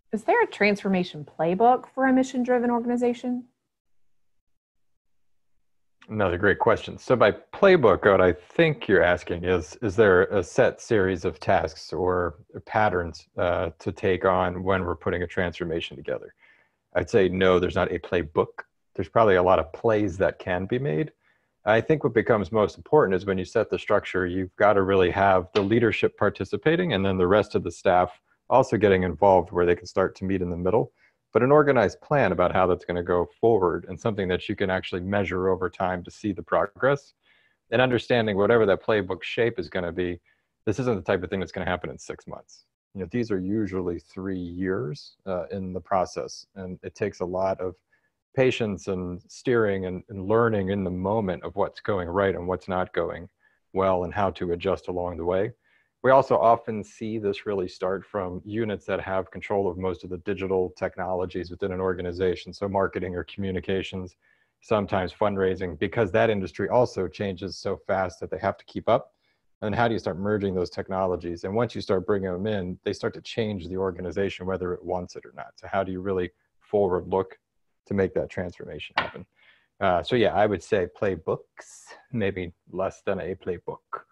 Is there a transformation playbook for a mission-driven organization? Another great question. So by playbook, what I think you're asking is there a set series of tasks or patterns to take on when we're putting a transformation together? I'd say no, there's not a playbook. There's probably a lot of plays that can be made. I think what becomes most important is when you set the structure, you've got to really have the leadership participating and then the rest of the staff also getting involved where they can start to meet in the middle. But an organized plan about how that's going to go forward and something that you can actually measure over time to see the progress and understanding whatever that playbook shape is going to be. This isn't the type of thing that's going to happen in 6 months. These are usually 3 years in the process, and it takes a lot of patience and steering and learning in the moment of what's going right and what's not going well and how to adjust along the way. We also often see this really start from units that have control of most of the digital technologies within an organization. So marketing or communications, sometimes fundraising, because that industry also changes so fast that they have to keep up. And how do you start merging those technologies? And once you start bringing them in, they start to change the organization, whether it wants it or not. So how do you really forward look to make that transformation happen? So yeah, I would say playbooks, maybe less than a playbook.